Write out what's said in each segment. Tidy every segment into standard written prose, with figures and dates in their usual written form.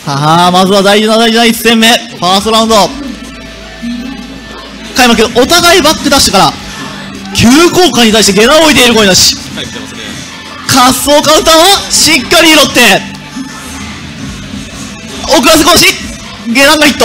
さあ、まずは大事な1戦目、ファーストラウンド。開幕、お互いバックダッシュから、急降下に対して下段を置いている声なし。滑走カウンターはしっかり拾って、遅らせ腰、下段がヒット。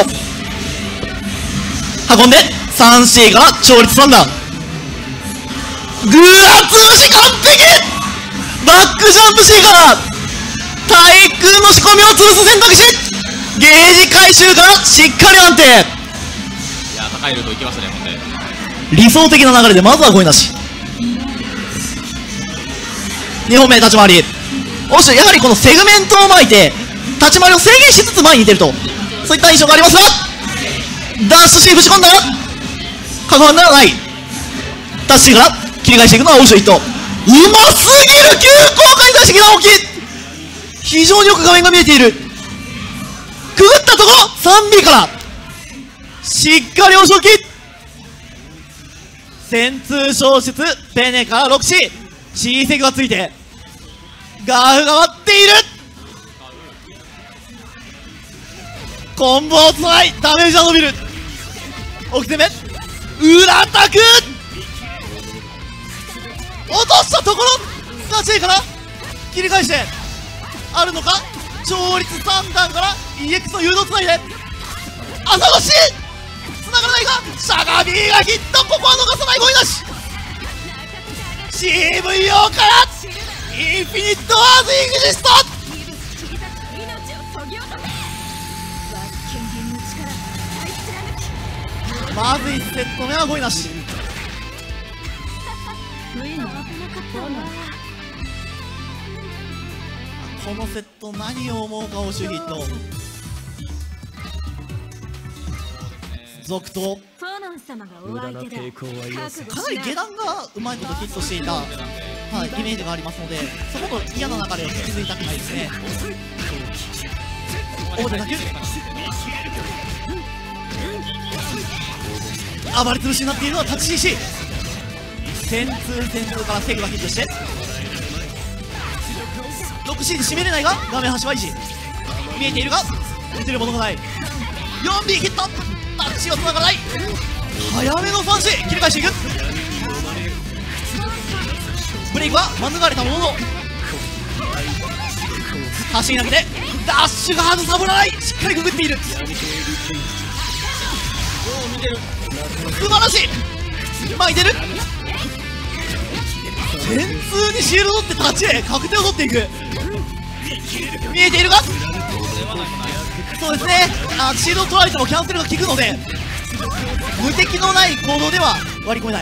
運んで、3C から調律3段。グラ潰し完璧。バックジャンプ C から対空の仕込みを潰す選択肢、ゲージ回収からしっかり安定。いや、高いルート行きましたね、ほんで。 理想的な流れでまずは声なし。2本目立ち回り、おしやはりこのセグメントを巻いて立ち回りを制限しつつ前に出ると、そういった印象がありますが、ダッシュ C ぶち込んだらかかんならない。ダッシュ C から切り返していくのはオーシュヒット。うますぎる急降下に対して大きい。非常によく画面が見えている。くぐったところ 3B からしっかりお仕置き。戦通消失ペネから 6C、 C セグがついてガーフが待っている。コンボをつないダメージは伸びる。奥攻め裏アタック、落としたところが J から切り返してあるのか。調律3段から EX の誘導つないで朝越し繋がらないがシャガビーがヒット。ここは逃さない声なし。 CVO からインフィニットワーズイグジスト。まず1セット目は声なし。このセット何を思うか、オシュヒット続投。かなり下段がうまいことヒットしていた、はい、イメージがありますので、そこと嫌な流れを引き継いたくないですね。表だけ暴れ潰しになっているのはタッチ CC。 戦通からセグがヒットして 6C で締めれないが画面端は維持。見えているが打てるものがない。 4B ヒット、タッチがつながらない。早めの 3C 切り返していく。ブレイクは免れたものの走り投げてダッシュが外さぶらない。しっかりくぐっている。素晴らしい。巻いてる。全通にシールドって立ちへ確定を取っていく。見えているがそうですね、シールド取られてもキャンセルが効くので無敵のない行動では割り込めない。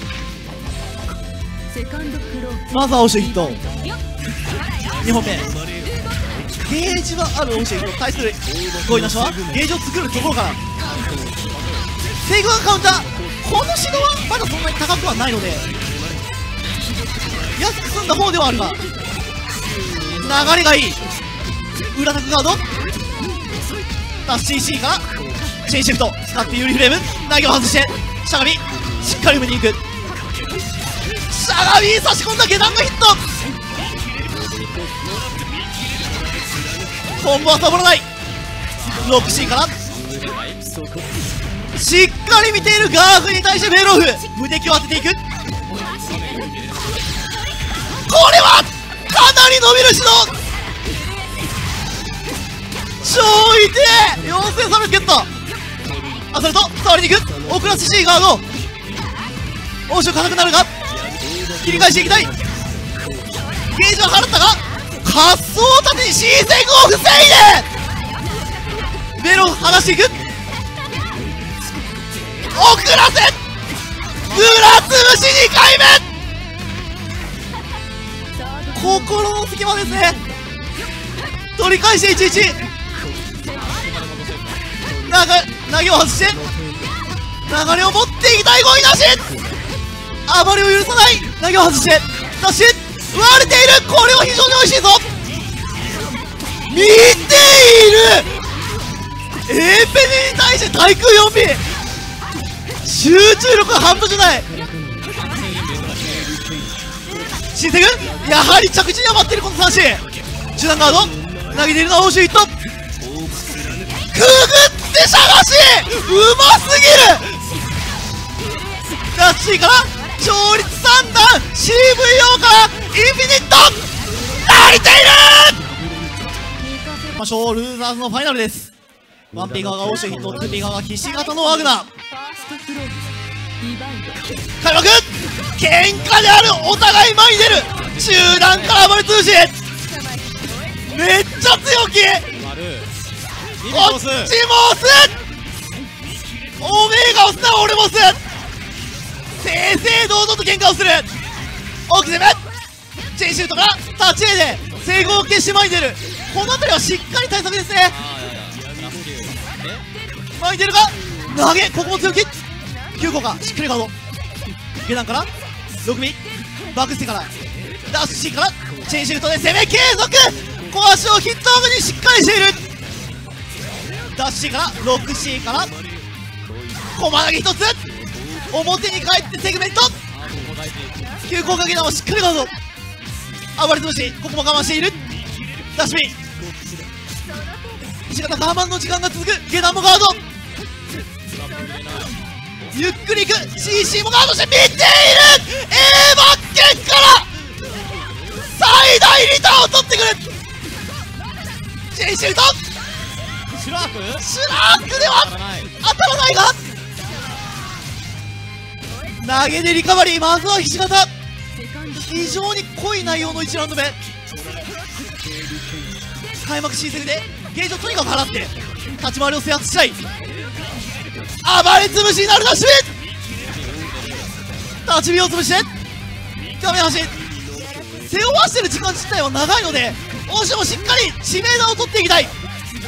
まずはオシュヒット2本目。ゲージはあるオシュヒットに対するゴイナシはゲージを作るところからセグワンカウンター。この指導はまだそんなに高くはないので安く済んだ方ではあるが流れがいい。裏タクガードダッシュ CC からチェインシフト使ってユーリフレーム投げを外してしゃがみしっかり埋めに行く。しゃがみ差し込んだ下段がヒット。コンボはサボらない。 6C からしっかり見ているガーフに対してベロフ無敵を当てていく。これはかなり伸びる指導。超痛え。4300ゲット。アサルト触りに行く。オクラス C ガード欧州硬くなるが切り返していきたい。ゲージは払ったが滑走を盾に C セグを防いでベロを剥がしていく。遅らせ裏つぶし2回目。心の隙間ですね。取り返して11投げを外して流れを持っていきたい。ゴイなし暴れを許さない。投げを外してダッシュ割れている。これは非常に美味しいぞ。見ている。エーペネに対して対空 4B 集中力が半端じゃない。新セグやはり着地に余っているこの 3C 中段ガード投げているのは欧州ヒット。 ってしゃがしうますぎる。ラッシーから勝率3段 CVO からインフィニット泣いている。ましょう、ルーザーズのファイナルです。ワンピー側が欧州ヒット、ツーピー側が騎士型のワグナー開幕。喧嘩である、お互い前に出る。中段から暴れ通しめっちゃ強気。こっちも押す。おめえが押すなら俺も押す。正々堂々と喧嘩をする。大き攻めチェイシュートから立ち絵で成功を消して前に出る。この辺りはしっかり対策ですね。前に出るか投げ、ここも強気。9個かしっかりガード。下段から6ミバックスティからダッシュ C からチェインシュートで攻め継続。小足をヒットオフにしっかりしている。ダッシュ C から 6C から駒投げ1つ表に帰ってセグメント急降下下段をしっかりガード。暴れ潰しここも我慢している。ダッシュ B 石形我慢の時間が続く。下段もガードゆっくりいく。 CC もガードして見ている。A バッケンから最大リターンを取ってくる。チェイシュートシュラークでは当たらないが投げでリカバリー。まずはひし形非常に濃い内容の1ラウンド目。開幕シーズンでゲージをとにかく払って立ち回りを制圧したい。暴れ潰しになるダッシュ立ち火を潰して画面端背負わしてる時間自体は長いのでどうしてもしっかり知名度を取っていきたい。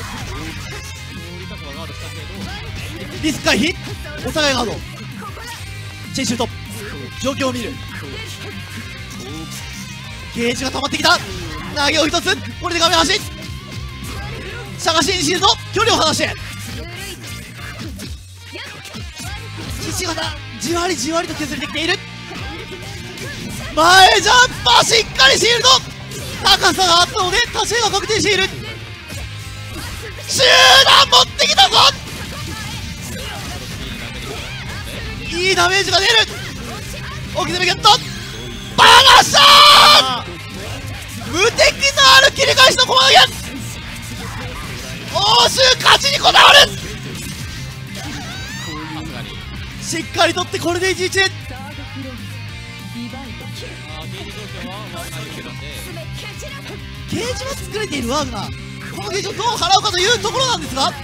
リスク回避お互いガードチェイシュート状況を見る。ゲージが溜まってきた。投げを1つこれで画面端しゃがしにシールド距離を離して岸形じわりじわりと削れてきている。前ジャンパーしっかりシールド高さがあったので立ち絵が確定している。集団持ってきたぞ。いいダメージが出る。大き攻めゲットバラシャー無敵のある切り返しの駒投げ。欧州勝ちにこだわる。しっかり取ってこれで 1-1。 ゲージは作れているワーグナー。このゲージをどう払うかというところなんですが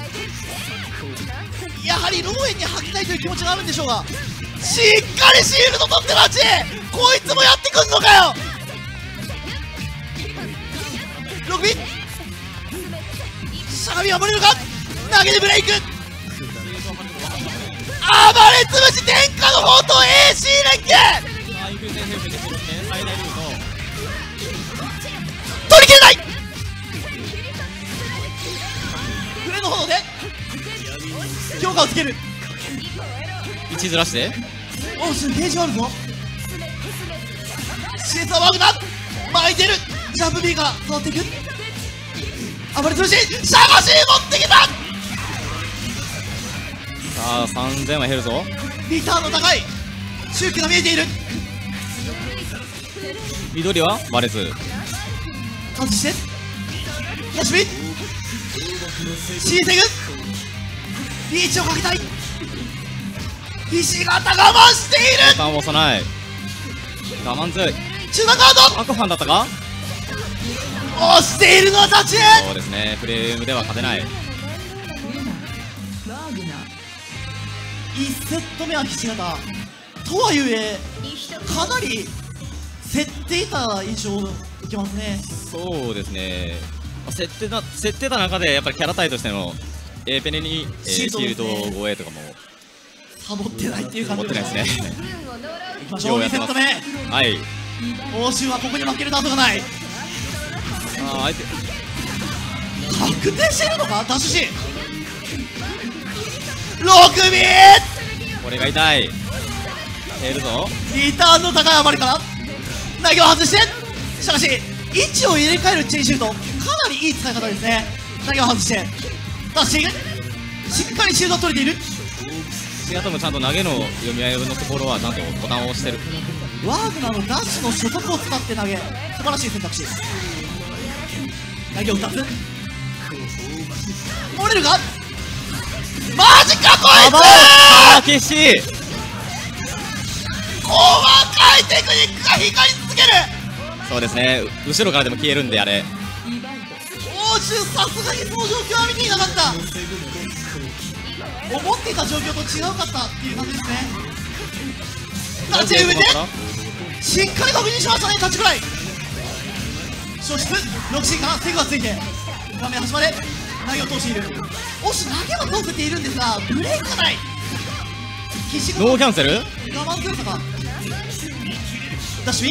やはりローエンに吐きたいという気持ちがあるんでしょうがしっかりシールド取って待ちこいつもやってくんのかよ。6ビしゃがみは守れるか投げでブレイク暴れ潰し天下の宝刀 AC 連携取り切れない。フレの炎で強化をつける。 1ずらしておうすゲージはあるぞ。シエサワグナ前に出る。ジャンプ B から育っていく。暴れ潰しシャガシー持ってきた。 さあ3000は減るぞ。 リターンの高い周期が見えている。 緑はバレず外してヤシビ C セグリーチをかけたい。石形我慢している。 時間を押さない我慢強い。 中段ガードアクファンだったか。 押しているのは立ち絵。 そうですねフレームでは勝てない。 1セット目はひし形とはいえかなり競っていた印象を受けますね。 そうですね競ってた中でやっぱりキャラタイとしてのペネに、シールド護衛とかもサボってないっていう感じ持ってないですね。 いきましょう2セット目。 はい欧州はここに負けると後がない。 相手確定しているのかダッシュ C 6ミこれが痛い減るぞ。 リターンの高い暴れから投げを外してしかし位置を入れ替えるチェインシュートかなりいい使い方ですね。投げを外して出している。しっかりシールドを取れている。 シガトもちゃんと投げの読み合いのところはちゃんとボタンを押してる。 ワーグナーのダッシュの初速を使って投げ、素晴らしい選択肢。投げを2つ折れるが、マジかこいつ激しい。 細かいテクニックが光り続ける。 そうですね、後ろからでも消えるんであれ。 欧州さすがにその状況は見ていなかった。思っていた状況と違うかったっていう感じですね。立ち上げてしっかり確認しましたね。立ちくらい消失。6シーンからセグがついて画面端まで投げを通している。欧州投げは通せているんですがブレーキがない。必死がノーキャンセル。 我慢強さか。ダッシュイン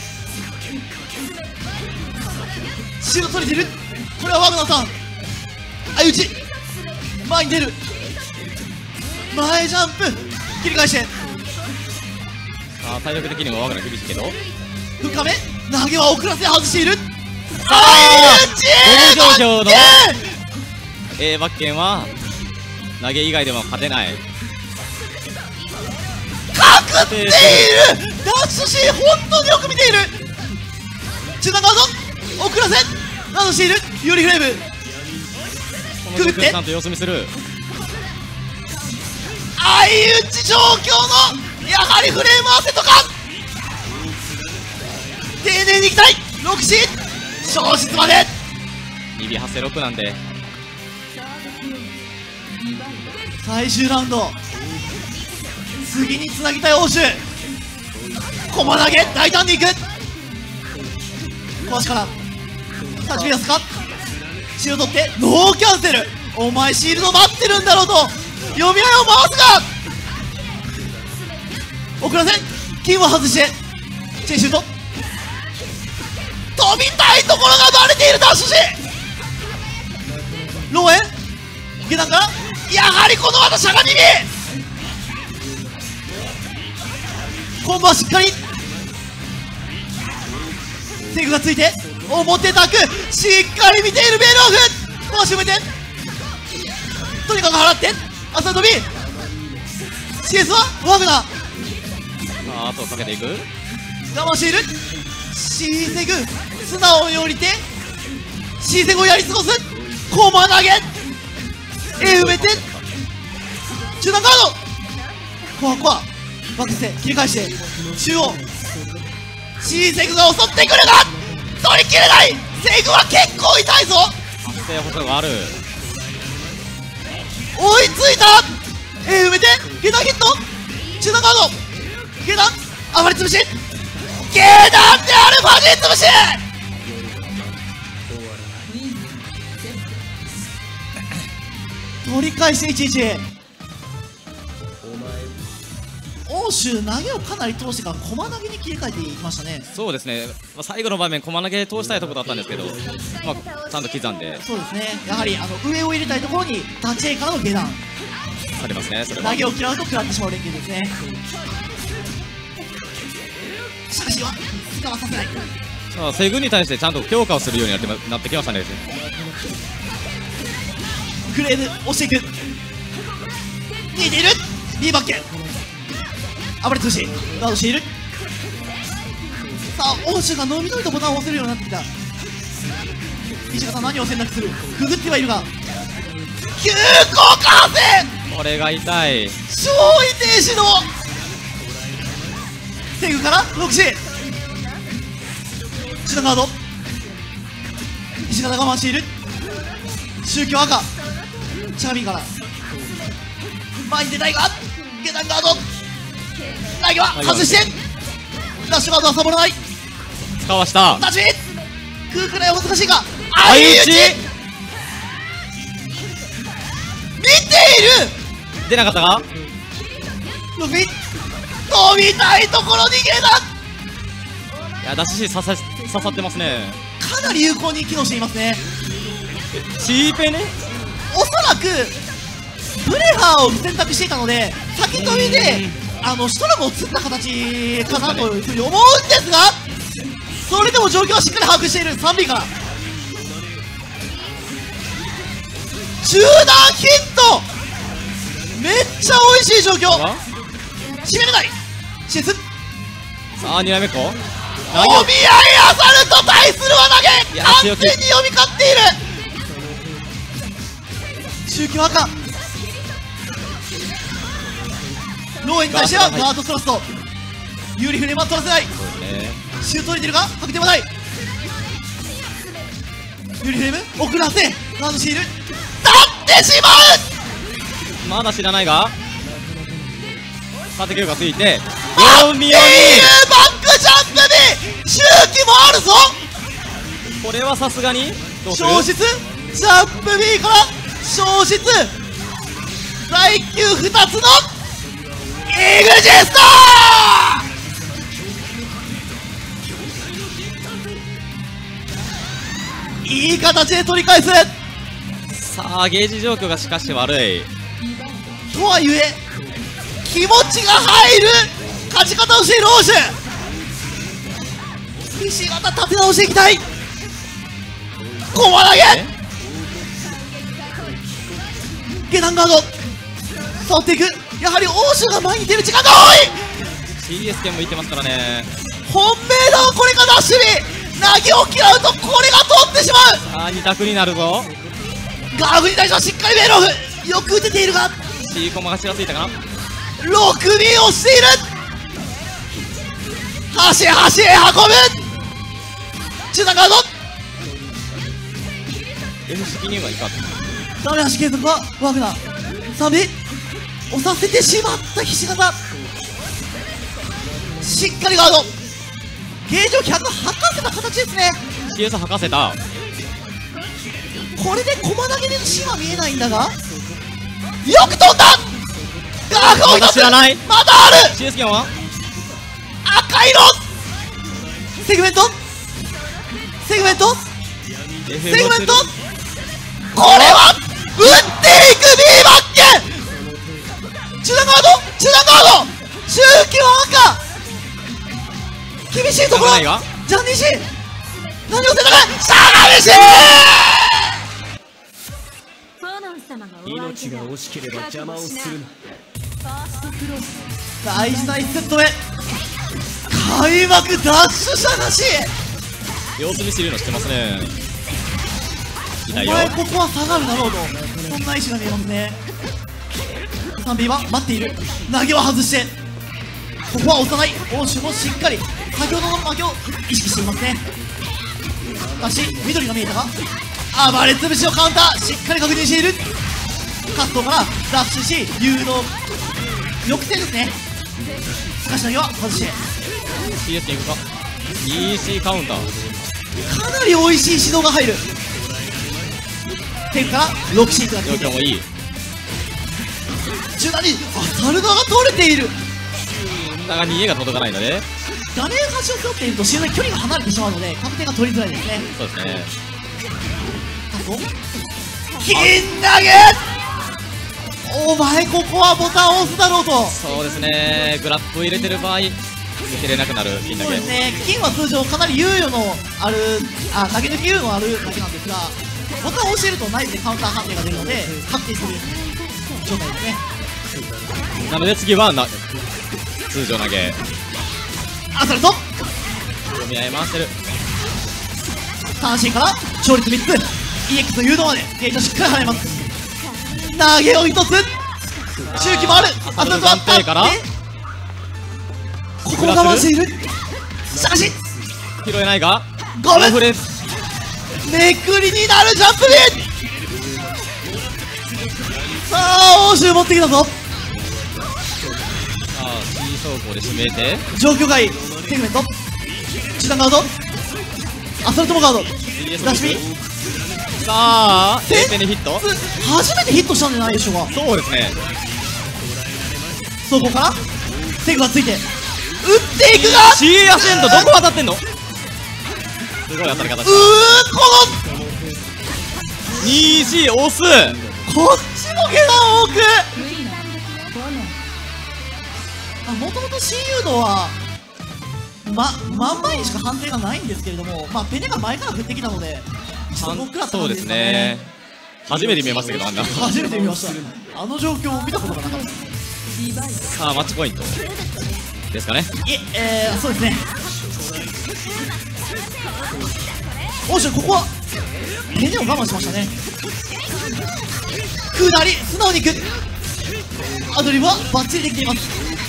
シールド取れている。これはワグナーさん相打ち前に出る。前ジャンプ切り返して、 さあ体力的にもワグナー厳しいけど、 深め投げは遅らせ外している。 さあ相打ちこの状況の A バッケンは投げ以外でも勝てない。 かくっている。ダッシュシーン本当によく見ている。中段ガード遅らせガードしている。ユーリフレームこの状況ちゃんと様子見する。 相打ち状況のやはりフレームアセットか。丁寧にいきたい。6シ消失まで 2尾発生6なんで最終ラウンド次につなぎたい欧州。駒投げ大胆にいく。壊しから立ち目安か。シールド取ってノーキャンセル。お前シールド待ってるんだろうと読み合いを回すが遅らせ金を外してチェンシュート飛びたいところがバレている。ダッシュシローエン下段からやはりこの後しゃがみみ今度はしっかりセグがついて表タクしっかり見ている。ベールオフ回し埋めてとにかく払って朝飛び CS はワグナー。 さあ後をかけていく。 我慢している。シーセグ素直に降りてシーセグをやり過ごす。コマ投げ A 埋めて中段ガードコアコアバックスで切り返して中央シーセグが襲ってくるが取りきれない。セグは結構痛いぞ。 発生補助がある。 追いついた。埋めて下段ヒット中段ガード下段暴れ潰し下段でアルファで潰し取り返して11。欧州投げをかなり通してから駒投げに切り替えていきましたね。 そうですね、最後の場面駒投げ通したいところだったんですけど、ちゃんと刻んでそうですね。やはり上を入れたいところに立ち A からの下段されますね。それは投げを嫌うと食らってしまう連携ですね。しかしは使わさせない。 さあセグに対してちゃんと強化をするようになってきましたね。 フレーム押していく。逃げている B バッケン暴れ潰しガードしている。さあ欧州が伸び伸びとボタンを押せるようになってきた。西川さん何を選択する。くぐってはいるが急降下線これが痛い。 超位停止のセグから6時下ガード西川我慢している。宗教赤チャービーから前に出たいが下段ガード投げは外してダッシュガードはサボらない。 使わした立ち空くらいは難しいが相打ち見ている。 出なかったか。 飛びたいところに下段いやダッシュ C 刺さってますね。 かなり有効に機能していますね。 チーペね。 おそらくブレハーを選択していたので先飛びでシュトラムを釣った形かなというふうに思うんですがそれでも状況はしっかり把握している。 3B から中中段ヒット、めっちゃ美味しい状況。締めれない。シーズンさあ2枚目か。 お見合いアサルト対する輪投げ、完全に読み勝っている。中級赤ローエに対してはガードストラスト、有利フレームは取らせない。シュート入れてるが確定はない。有利フレーム遅らせガードしている、立ってしまう。 まだ知らないが縦球がついて待っている。バックジャンプに周期もあるぞ。 これはさすがにどうする。 消失ジャンプ B から消失、耐久2つのエグジストー、いい形で取り返す。 さあゲージ状況がしかし悪いとはいえ気持ちが入る勝ち方をしている欧州。ひし形立て直していきたい。駒投げ下段ガード触っていく。やはり欧州が前に出る時間が多い。 CS 剣もいってますからね。 本命だ。これがダッシュに投げを嫌うとこれが通ってしまう。 さあ2択になるぞ。 ガーフに対してはしっかりメイロフよく打てているが C コマがちらついたかな。 6尾をしている。端へ端へ運ぶ中段ガード F 式にはいかん。 ダメ足継続はワグナー3尾押させてしまったひし形、しっかりガードゲージを100吐かせた形ですね。 CS 吐かせた。 これで駒投げでの芯は見えないんだがよく飛んだ。ガーフをまだ知らない。 まだある。 CS 剣は赤色セグメントセグメントセグメント、これは打っていく B バッケン。中段ガード中段ガード中級赤厳しいところ。ジャンニーシー何を選択しゃがみし命が惜しければ邪魔をするな。 大事な1セット目開幕ダッシュしゃがし。 様子見してるの知ってますね。痛いおよ。 前ここは下がるだろうとそんな意思が見えますね。 3B は待っている。投げは外してここは押さない。欧州もしっかり先ほどの負けを意識していますね。しかし緑が見えたが暴れ潰しをカウンターしっかり確認している。カットからダッシュし誘導抑制ですね。しかし投げは外して CS 剣いくか。 EC カウンターかなり美味しい指導が入る。天から6シートが状出て況もいい。 中段にサルダが取れている。 だが逃げが届かないので。 画面端を背負っていると周囲距離が離れてしまうので確定が取りづらいですね。 そうですね。 金投げお前ここはボタンを押すだろうと。 そうですね。グラップを入れてる場合抜けれなくなる金だけ。 そうですね。金は通常かなり猶予のある投げ抜き猶予のあるだけなんですがボタンを押しているとナイフでカウンター判定が出るので確定する状態ですね。 なので次は通常投げ。 アサルト読み合い回してる。 三振から勝率3つ EX の誘導までゲージをしっかり払います。投げを1つ中期もある。アサルトあったからここも我慢している。しかし拾えないがごめんフレめくりになるジャンプビさあ欧州持ってきたぞ。 さあ C 走行で締めて状況外セグメント中段ガードアサルトもガード CS ダッシュビさあ0点でヒット。 初めてヒットしたんじゃないでしょうか。 そうですね。 そこからセグがついて打っていくが C アセントどこ当たってんの。すごい当たり方した。 この 2C 押す。 こっちも下段多くもともと C 誘導は真ん前にしか判定がないんですけれどもペネが前から振ってきたので僕らってそうですね。 初めて見えましたけど、あんな。 初めて見ました。あの状況を見たことがなかった。 さあマッチポイントですかね。 そうですね。おしここはペネを我慢しましたね。下り素直にいく。アドリブはバッチリできています。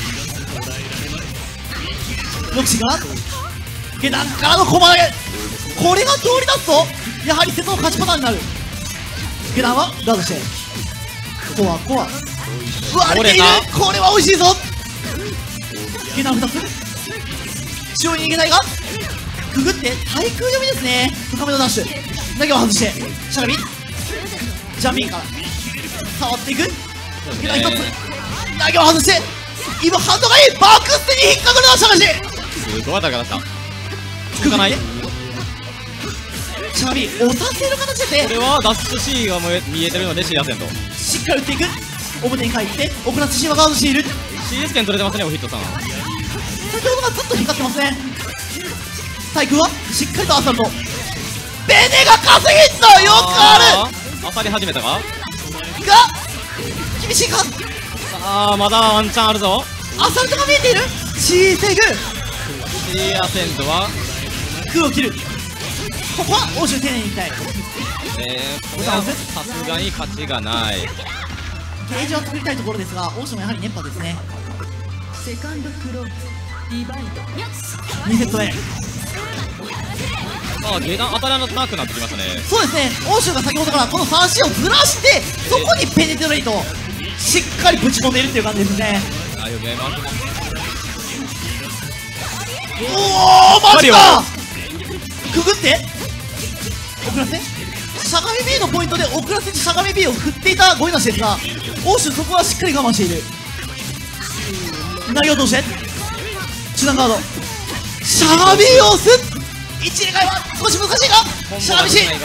ロクシが下段からの駒投げ、これが通り出すとやはり瀬戸の勝ちパターンになる。下段はガードしてコア割れている。これは美味しいぞ。下段2つ中央に逃げたいがくぐって対空読みですね。深めのダッシュ投げを外してしゃがみジャンピンから触っていく。下段1つ投げを外して今ハンドがいい。バックステに引っかかるのしゃがしすごい高かった。続かない。 しゃがみ押させる形でこれはダッシュ C が見えてるので C アセントしっかり打っていく。表に帰って奥ラス C はガードしている。 CS 点取れてますね、おヒットさん。 先ほどがずっと光ってますね。対空はしっかりとアサルトベネが稼ぎったよくある当たり始めたかが厳しいか。 さあまだワンチャンあるぞ。 アサルトが見えている。シーセグ C アセントは空を切る。ここは欧州丁寧にいきたい。 これはさすがに勝ちがない。 ゲージは作りたいところですが欧州もやはり熱波ですね。 セカンドクローズリバイド 2セット目。 さあ下段当たらなくなってきましたね。 そうですね。欧州が先ほどからこの 3C をずらしてそこにペネトレイトしっかりぶち込んでいるっていう感じですね。 あ、よくやります。 おおマジか。くぐって遅らせしゃがみ B のポイントで遅らせてしゃがみ B を振っていたゴイナシですが欧州そこはしっかり我慢している。投げ落として中段ガードしゃがみを押す。一入れ替えは少し難しいがしゃがみしいって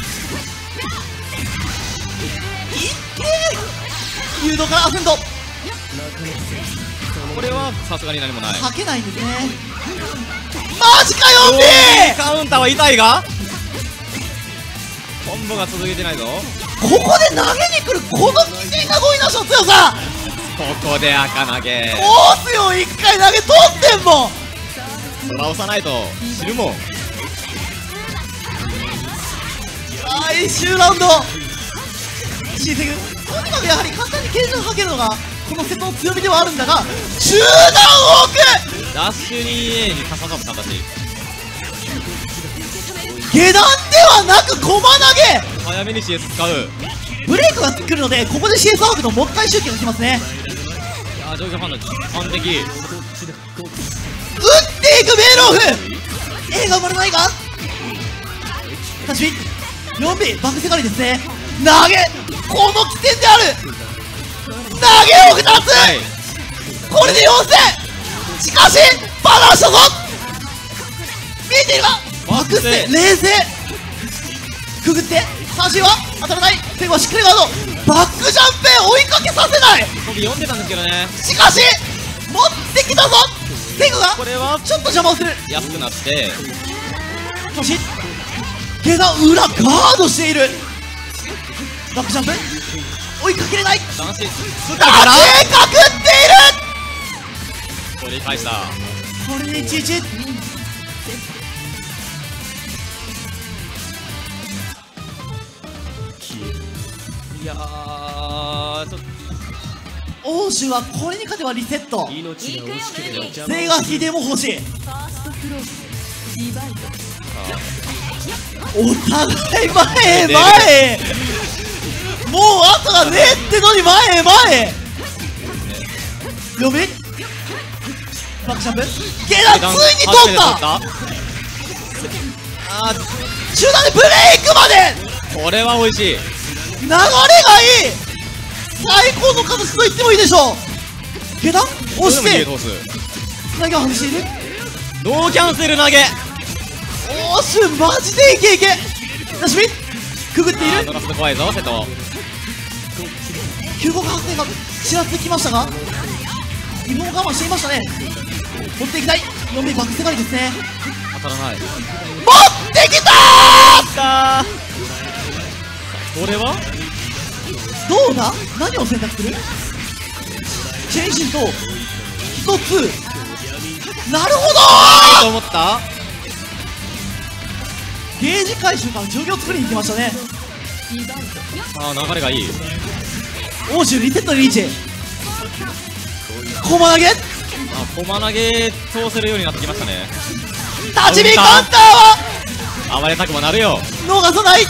誘導からアセントこれはさすがに何もない。 かけないんですね。マジかよ B カウンターは痛いがコンボが続いてないぞ。 ここで投げに来るこの危険なゴイナシの強さ。 ここで赤投げコースよ1回投げ取ってんもん。 空押さないと死ぬもん。 最終ラウンドシーセグとにかくやはり簡単に形状をかけるのがこの瀬戸の強みではあるんだが中段を置くダッシュ 2A に傘さった形。 下段ではなく駒投げ早めに CS 使う。 ブレイクが来るのでここで CS ワークのもう一回周期が来ますね。 いやー上下反応完璧。 打っていくメールオフ A が生まれないが立ち 4B バックセカリですね。投げこの起点である投げを2つ、 はい、 これで4000しかしバランスだぞ見えているがバックステ冷静くぐって三振は当たらない。ペグはしっかりガードバックジャンプへ追いかけさせない。 僕読んでたんですけどね。 しかし持ってきたぞペグがこれはちょっと邪魔をする。 安くなってそして下段裏ガードしている。バックジャンプ追いかけれない。 男子ス立ちカからかくっている。 取り返した。 これで11。 いやーちょっ欧州はこれに勝てばリセット。 命が惜しければ邪魔ゼガヒでも欲しい。 ファーストクローズリバイドお互い前へ前へもう後がねえってのに前へ前へ読みバックジャンプ下段ついに取ったあ中段でブレイクまでーこれは美味しい。 流れがいい最高の形と言ってもいいでしょう。下段押して通す投げを外している。 ノーキャンセル投げ欧州マジでいけいけなしみくぐっている。 ドラフト怖いぞ瀬戸。 9号発生がちらつきましたが今も我慢していましたね。持っていきたい 4B バックセカリですね。 当たらない。 持ってきたー。 これはどうだ、何を選択する。チェンシンと1つ。なるほどと思った。 ゲージ回収から状況を作りに行きましたね。 ああ、流れがいい。 欧州リセットリーチ、駒投げ、 あ、駒投げ通せるようになってきましたね。 立ち見カウンターは暴れたくもなるよ。 逃さない。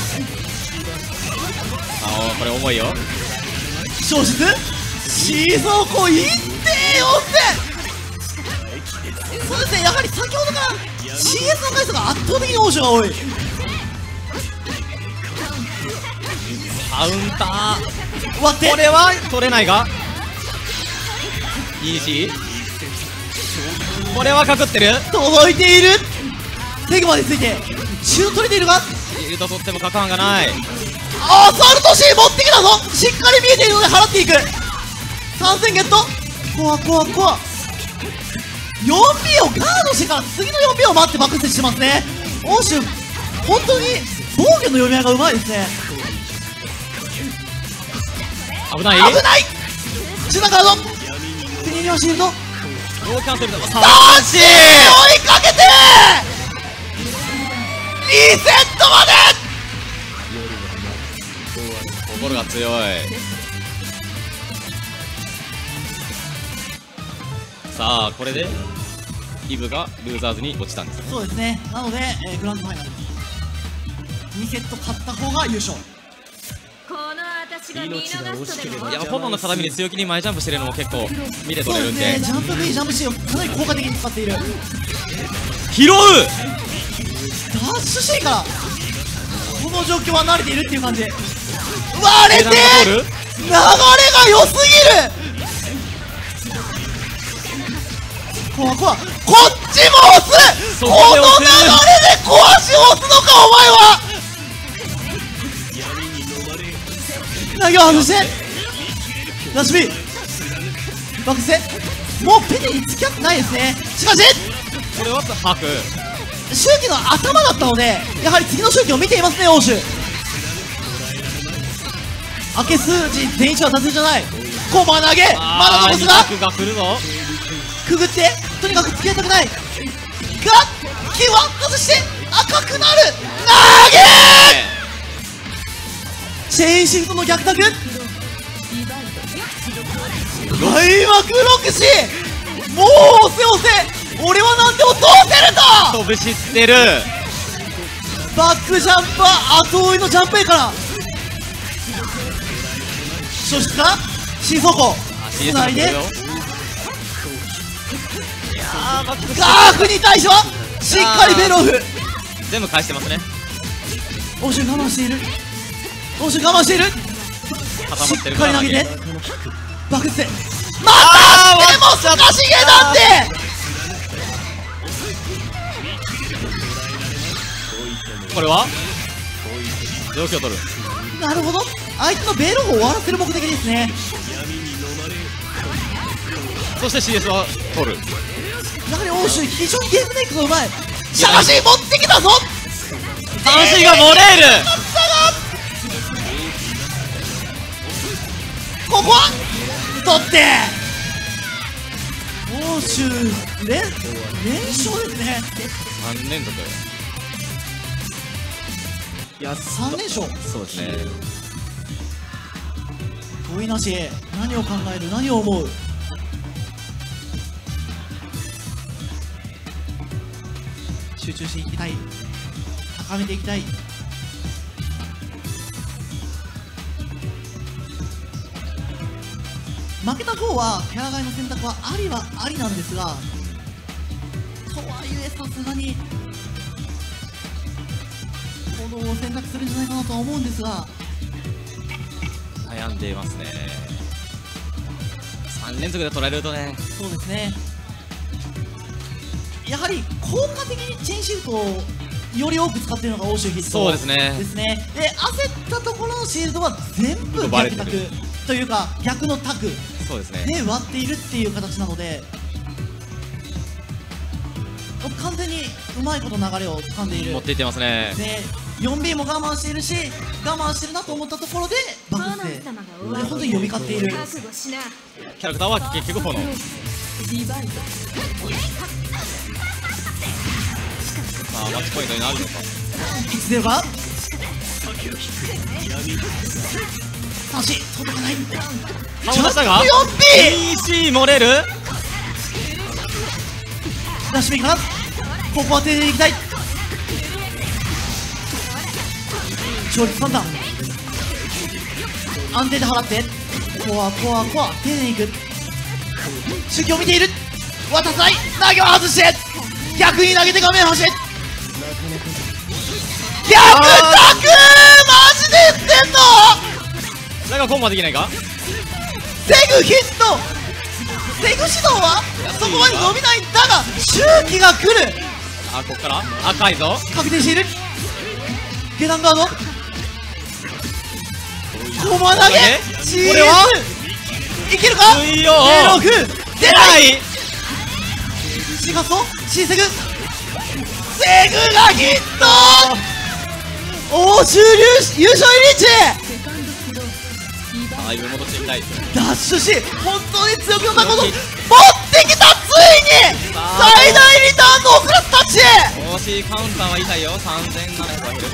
ああ、これ重いよ。 消失、シーソーコ 1.4 点。そうですね、やはり先ほどから CS の回数が圧倒的に欧州が多い。 カウンター、 割ってこれは取れないがいいし、これはかくってる。 届いている。セグまでついて中取れているが、 シールド取ってもかかんがない。 アサルトシー持ってきたぞ。しっかり見えているので払っていく。参戦ゲット。コア4P をガードしてから次の 4P を待って爆発してますね。欧州本当に防御の読み合いがうまいですね。 危ない。 危ない。中段カード国にはシールドノーキャンセルだ。 3追いかけてリセットまで。 心が強い。さあ、これでイブがルーザーズに落ちたんですね。 そうですね。なので、グランドファイナル2セット勝った方が優勝。 この私が見逃すとでもいや、炎の鏡で強気に前ジャンプしてるのも結構見て取そうれるんで。 ですね、ジャンプ B ジャンプ C をかなり効果的に使っている。 拾う。 ダッシュ C からこの状況は慣れているっていう感じ。割れて流れが良すぎる。こっちも押す。この流れで壊し押すのかお前は。投げを外してダッシュ B バックスでもうペテに付き合ってないですね。しかしこれはハク。 周期の頭だったので、やはり次の周期を見ていますね、欧州。明け数字全員一は達成じゃない。コマ投げ、まだ残すがハクが来るぞ。 くぐって、とにかく付き合いたくないが、キワッとして赤くなる。投げチェーンシフトの逆タク、開幕6時、もう押せ押せ、俺は何でも通せると。 飛ぶ知ってる。 バックジャンパー後追いのジャンプ A から消失から新走行つないで、ガーフに対してはしっかりフェローフ。 全部返してますね。 欧州我慢している、欧州我慢している。し固まってるっかり投げてバックスでまあーたでもすかしげなんて。 これは状況取る。 なるほど、相手のベロを終わらせる目的ですね。 そして CS は取る。 やはり欧州非常にゲームメイクがうまい。しかし持ってきたぞ。 三振が漏れる。 ここは取って欧州連勝ですね。 3連続。 いや3連勝、 そうですね。 問いなし、何を考える、何を思う。集中していきたい、高めていきたい。負けた方はキャラ替えの選択はありはありなんですが、とはいえさすがに行動を選択するんじゃないかなとは思うんですが、 悩んでいますね。3連続で取られるとね。 そうですね、やはり効果的にチェーンシフトをより多く使っているのが欧州ヒットそうですね。 ですね。で焦ったところのシールドは全部バレてる逆タクというか逆のタクそうですね。 で割っているっていう形なので、完全にうまいこと流れを掴んでいる。 持っていってますね。 で 4B も我慢しているし、我慢してるなと思ったところでバクって本当に呼び交っている。 キャラクターは結局炎。 ディバイドさあマッチポイントになるのか。 いつ出るか。足届かない。 倒したが 4B PC 漏れる。 ダッシュビーかな。ここは丁寧にいきたい。勝率3段安定で払って、コア丁寧にいく。周期を見ている。渡さない。投げを外して逆に投げて画面端へ。逆タクマジで言ってんの。 だがコンマできないか。 セグヒット。セグ指導はそこまで伸びないんだが周期が来る。 あ、こっから赤いぞ。 確定している。下段ガードコマ投げ CS これはいけるか。 水曜 06出ないい。 C ガスト C セグがヒット。欧州優勝入りセカンドフローだいぶ戻してみたい。 ダッシュし本当に強気のタコと持ってきた。ついに最大リターンのオクラスタッチ。 惜しい。カウンターは痛いよ。3700は減る。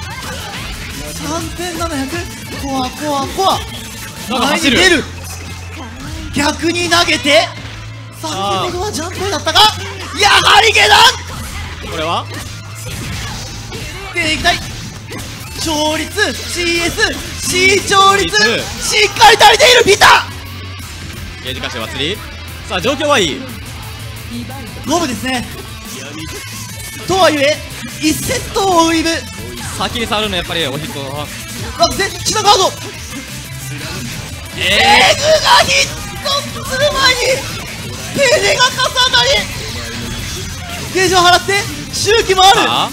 3700コアなんか走る。 前に出る。逆に投げて3点目はジャンプだったがやはり下段これは出ていきたい。勝率 CS、C 勝率しっかり足りている。ビタゲージ貸しは釣り。さあ状況はいい。 五分ですね。とはいえ1セットを追うイブ先に触るのやっぱりおひっこ。 惑星下ガードセグがヒットする前にペネが重なりゲージを払って周期もある。 あ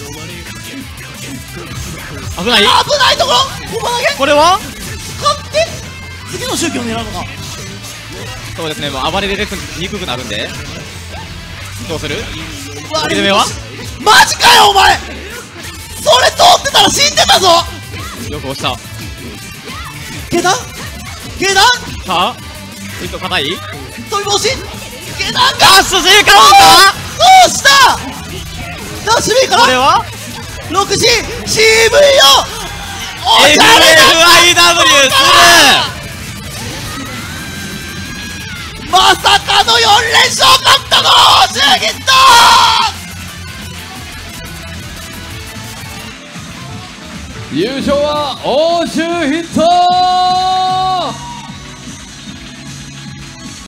危ない。 危ないところコマ投げこれは使って次の周期を狙うのか。 そうですね。もう暴れれにくくなるんでどうする。 割れ目はマジかよお前。それ通ってたら死んでたぞ。 よく押した。 下段さあヒット硬い。 飛び防止下段がダッシュ C カウンタそうしたダッシュ B かー。これらは 6G CV をおしゃれだ FIW する。 まさかの4連勝勝ったの欧州ヒット。 優勝は欧州ヒット。